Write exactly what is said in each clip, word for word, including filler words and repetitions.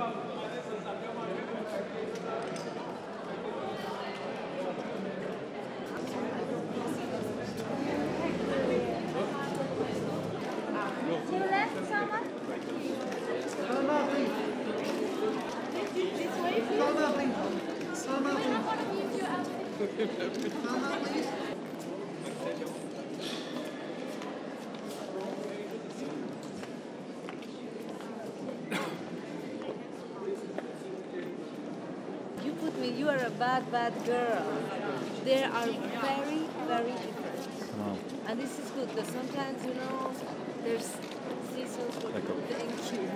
To the left, Salma? Salma, please. This way, please. Salma, please. Salma, Wait, I please. want to use your outfit. Salma, please. You put me, you are a bad, bad girl. They are very, very different. Wow. And this is good, because sometimes, you know, there's seasons for D'accord. thank you.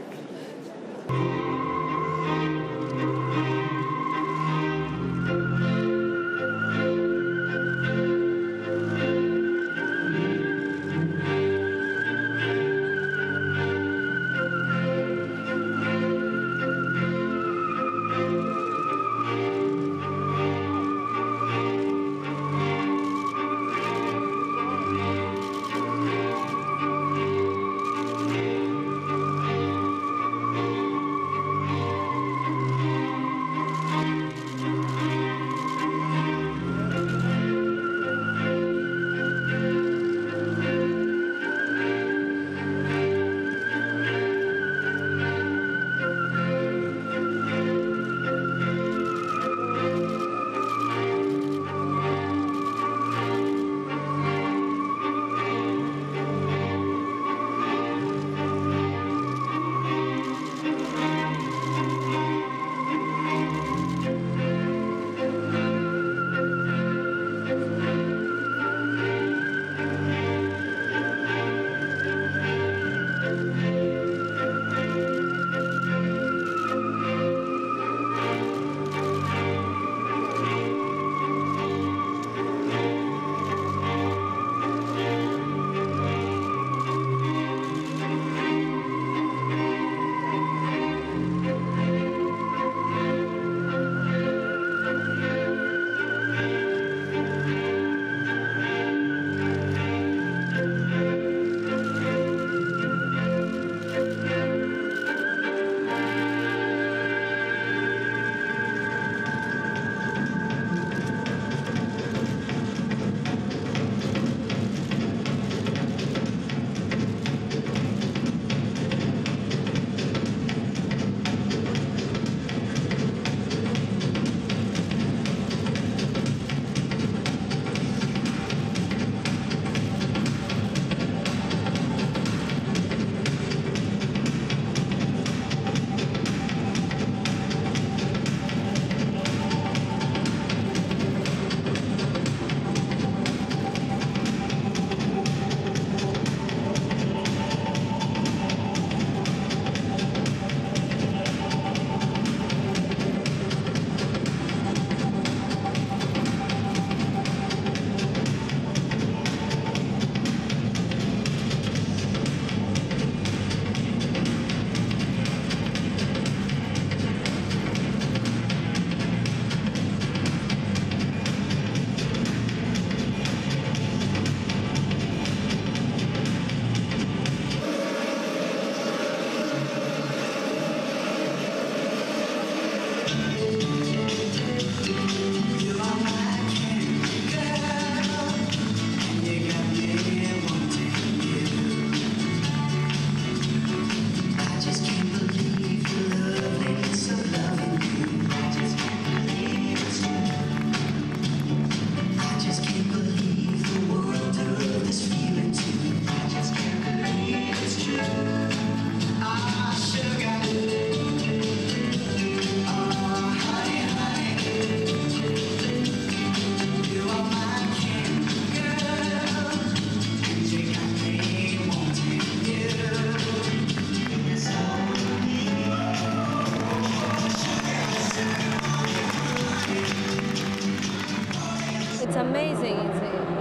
It's amazing. It's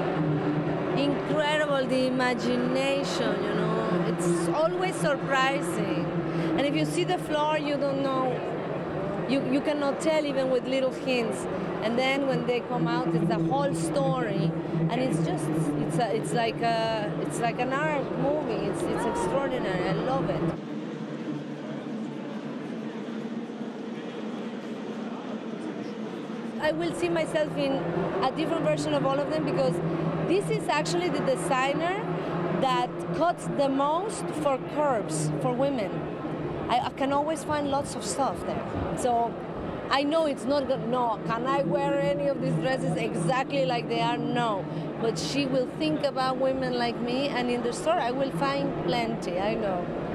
uh, incredible, the imagination, you know. It's always surprising. And if you see the floor, you don't know, you, you cannot tell even with little hints. And then when they come out, it's the whole story. And it's just, it's, a, it's, like, a, it's like an art movie. It's, it's extraordinary. I love it. I will see myself in a different version of all of them, because this is actually the designer that cuts the most for curves for women. I, I can always find lots of stuff there. So I know it's not good. No, can I wear any of these dresses exactly like they are? No. But she will think about women like me, and in the store I will find plenty, I know.